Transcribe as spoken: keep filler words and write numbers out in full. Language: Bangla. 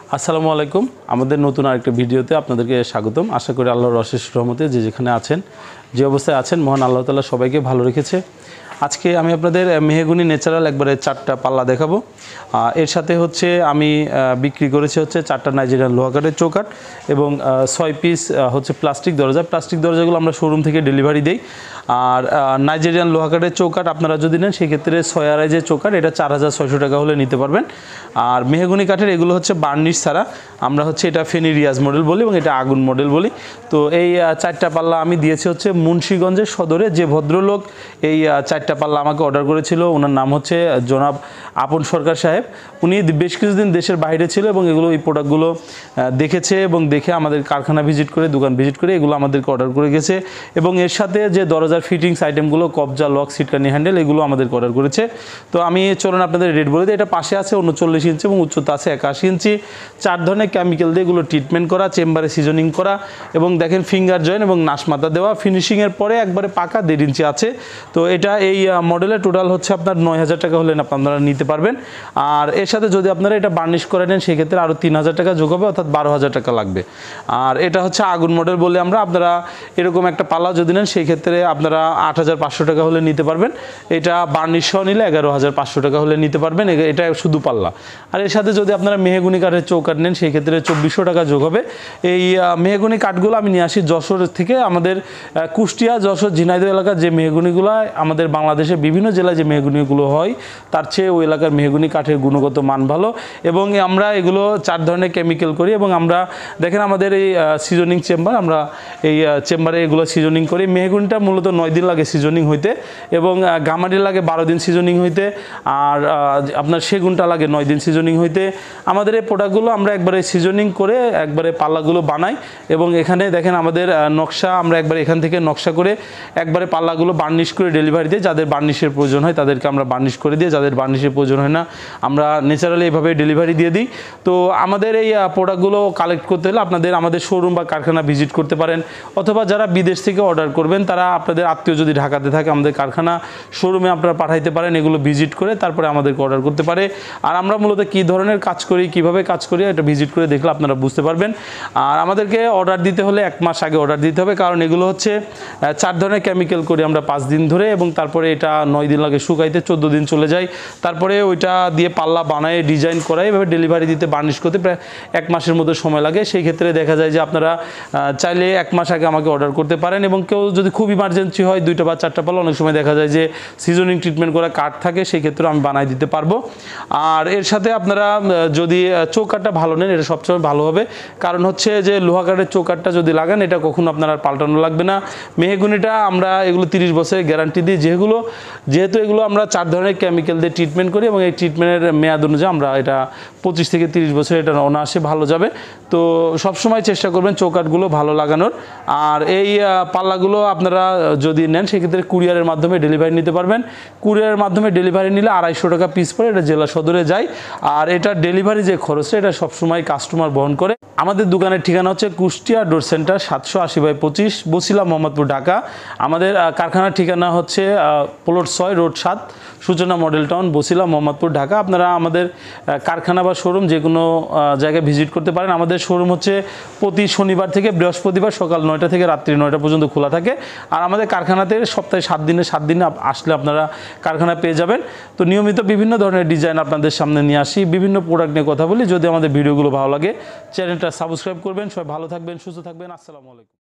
আসসালামু আলাইকুম। আমাদের নতুন আরেকটা ভিডিওতে আপনাদেরকে স্বাগতম। আশা করি আল্লাহর অশেষ রহমতে যে যেখানে আছেন, যে অবস্থায় আছেন, মহান আল্লাহ তাআলা সবাইকে ভালো রেখেছে। আজকে আমি আপনাদের মেহগনি ন্যাচারাল একবারে চারটা পাল্লা দেখাবো। এর সাথে হচ্ছে আমি বিক্রি করেছি হচ্ছে চারটা নাইজেরিয়ান লোহা কাঠের চৌকাঠ এবং ছয় পিস হচ্ছে প্লাস্টিক দরজা। প্লাস্টিক দরজাগুলো আমরা শোরুম থেকে ডেলিভারি দিই। আর নাইজেরিয়ান লোহা কাঠের চৌকাঠ আপনারা যদি নেন সেক্ষেত্রে ছয় আড়াই যে চৌকাঠ এটা চার হাজার ছয়শো টাকা হলে নিতে পারবেন। আর মেহগনি কাঠের এগুলো হচ্ছে বার্নিশ ছাড়া, আমরা হচ্ছে এটা ফেনী রিয়াজ মডেল বলি এবং এটা আগুন মডেল বলি। তো এই চারটা পাল্লা আমি দিয়েছি হচ্ছে মুন্সিগঞ্জের সদরে। যে ভদ্রলোক এই চারটা পাল্লা আমাকে অর্ডার করেছিল ওনার নাম হচ্ছে জনাব আপন সরকার সাহেব। উনি বেশ কিছুদিন দেশের বাইরে ছিল এবং এগুলো এই প্রোডাক্টগুলো দেখেছে এবং দেখে আমাদের কারখানা ভিজিট করে, দোকান ভিজিট করে এগুলো আমাদেরকে অর্ডার করে গেছে। এবং এর সাথে যে দরজার ফিটিংস আইটেমগুলো, কবজা, লক, সিটকানি হ্যান্ডেল, এগুলো আমাদেরকে অর্ডার করেছে। তো আমি চলুন আপনাদের রেট বলে দিই। এটা পাশে আছে উনচল্লিশ ইঞ্চি এবং উচ্চতা আছে একাশি ইঞ্চি। চার ধরনের কেমিক্যাল দিয়ে এগুলো ট্রিটমেন্ট করা, চেম্বারে সিজনিং করা এবং দেখেন ফিঙ্গার জয়েন্ট এবং নাশমাতা দেওয়া। ফিনিশিংয়ের পরে একবারে পাকা দেড় ইঞ্চি আছে। তো এটা এই মডেলের টোটাল হচ্ছে আপনার নয় হাজার টাকা হলে আপনারা নিতে পারবেন। আর এর সাথে যদি আপনারা এটা বার্নিশ করে নেন সেক্ষেত্রে আরও তিন হাজার টাকা যোগ হবে, অর্থাৎ বারো হাজার টাকা লাগবে। আর এটা হচ্ছে আগুন মডেল বলে আমরা, আপনারা এরকম একটা পাল্লা যদি নেন সেই ক্ষেত্রে আপনারা আট হাজার পাঁচশো টাকা হলে নিতে পারবেন। এটা বার্নিশ সহ নিলে এগারো হাজার পাঁচশো টাকা হলে নিতে পারবেন। এটা শুধু পাল্লা। আর এর সাথে যদি আপনারা মেহগনি কাঠের চৌকাঠ নেন সেই ক্ষেত্রে চব্বিশশো টাকা যোগ হবে। এই মেহগনি কাঠগুলো আমি নিয়ে আসি যশোর থেকে। আমাদের কুষ্টিয়া, যশোর, ঝিনাইদহ এলাকার যে মেহগনিগুলো আমাদের বাংলাদেশের বিভিন্ন জেলায় যে মেহগনিগুলো হয় তার চেয়ে ওই এলাকার মেহগনি কাঠের গুণগত মান ভালো। এবং আমরা এগুলো চার ধরনের কেমিক্যাল করি এবং আমরা দেখেন আমাদের এই সিজনিং চেম্বার, আমরা এই চেম্বারে এগুলো সিজনিং করি। মেহগনিটা মূলত নয় দিন লাগে সিজনিং হইতে এবং গামারি লাগে বারো দিন সিজনিং হইতে, আর আপনার সেগুনটা লাগে নয় দিন সিজনিং হইতে। আমাদের এই প্রোডাক্টগুলো আমরা একবারে সিজনিং করে একবারে পাল্লাগুলো বানাই এবং এখানে দেখেন আমাদের নকশা, আমরা একবারে এখান থেকে নকশা করে একবারে পাল্লাগুলো বার্নিশ করে ডেলিভারি দিই। যাদের বার্নিশের প্রয়োজন হয় তাদেরকে আমরা বার্নিশ করে দিই, যাদের বার্নিশের প্রয়োজন হয় না আমরা ন্যাচারালি এভাবে ডেলিভারি দিয়ে দিই। তো আমাদের এই প্রোডাক্টগুলো কালেক্ট করতে হলে আপনাদের আমাদের শোরুম বা কারখানা ভিজিট করতে পারেন, অথবা যারা বিদেশ থেকে অর্ডার করবেন তারা আপনাদের আত্মীয় যদি ঢাকাতে থাকে আমাদের কারখানা শোরুমে আপনারা পাঠাইতে পারেন, এগুলো ভিজিট করে তারপরে আমাদেরকে অর্ডার করতে পারে। আর আমরা মূলত কী ধরনের কাজ করি, কীভাবে কাজ করি এটা ভিজিট করে দেখলে আপনারা বুঝতে পারবেন। আর আমাদেরকে অর্ডার দিতে হলে এক মাস আগে অর্ডার দিতে হবে, কারণ এগুলো হচ্ছে চার ধরনের কেমিক্যাল করি আমরা পাঁচ দিন ধরে এবং তারপরে এটা নয় দিন লাগে শুকাইতে, চোদ্দো দিন চলে যায়। তারপরে ওইটা দিয়ে পাল্লা বানায়, ডিজাইন করায়, এভাবে ডেলিভারি দিতে, বার্নিশ করতে প্রায় এক মাসের মতো সময় লাগে। সেই ক্ষেত্রে দেখা যায় যে আপনারা চাইলে এক মাস আগে আমাকে অর্ডার করতে পারেন। এবং কেউ যদি খুব ইমার্জেন্সি হয় দুইটা বা চারটা পাল্লা, অনেক সময় দেখা যায় যে সিজনিং ট্রিটমেন্ট করা কাঠ থাকে, সেই ক্ষেত্রে আমি বানাই দিতে পারবো। আর এর সাথে আপনারা যদি চৌকাঠটা ভালো নেন এটা সবসময় ভালো হবে, কারণ হচ্ছে যে লোহা কাঠের চৌকাঠটা যদি লাগান এটা কখনো আপনার আর পাল্টানো লাগবে না। মেহগনিটা আমরা এগুলো তিরিশ বছরের গ্যারান্টি দিই, যেগুলো যেহেতু এগুলো আমরা চার ধরনের কেমিক্যাল দিয়ে ট্রিটমেন্ট করি এবং এই ট্রিটমেন্টের মেয়াদ অনুযায়ী আমরা এটা পঁচিশ থেকে তিরিশ বছর এটা অনায়াসে ভালো যাবে। তো সবসময় চেষ্টা করবেন চৌকাঠগুলো ভালো লাগানোর। আর এই পাল্লাগুলো আপনারা যদি নেন সেক্ষেত্রে কুরিয়ারের মাধ্যমে ডেলিভারি নিতে পারবেন। কুরিয়ারের মাধ্যমে ডেলিভারি নিলে আড়াইশো টাকা পিস পরে, এটা জেলা সদরে যায়। আর এটা ডেলিভারি যে খরচটা এটা সবসময় কাস্টমার বহন করে। আমাদের দোকানের ঠিকানা হচ্ছে কুষ্টিয়া ডোর সেন্টার, সাতশো আশি বাই পঁচিশ, বছিলা, মোহাম্মদপুর, ঢাকা। আমাদের কারখানার ঠিকানা হচ্ছে প্লট ছয়, রোড সাত, সূচনা মডেল টাউন, বছিলা, মোহাম্মদপুর, ঢাকা। আপনারা আমাদের কারখানা বা শোরুম যে কোনো জায়গায় ভিজিট করতে পারেন। আমাদের শোরুম হচ্ছে প্রতি শনিবার থেকে বৃহস্পতিবার সকাল নয়টা থেকে রাত্রি নয়টা পর্যন্ত খোলা থাকে। আর আমাদের কারখানাতে সপ্তাহে সাত দিনে সাত দিনে আসলে আপনারা কারখানা পেয়ে যাবেন। তো নিয়মিত বিভিন্ন ধরনের ডিজাইন আপনাদের সামনে নিয়ে আসি, বিভিন্ন প্রোডাক্ট নিয়ে কথা বলি। যদি আমাদের ভিডিওগুলো ভালো লাগে চ্যানেলটা সাবস্ক্রাইব করবেন। সবাই ভালো থাকবেন, সুস্থ থাকবেন। আসসালামু আলাইকুম।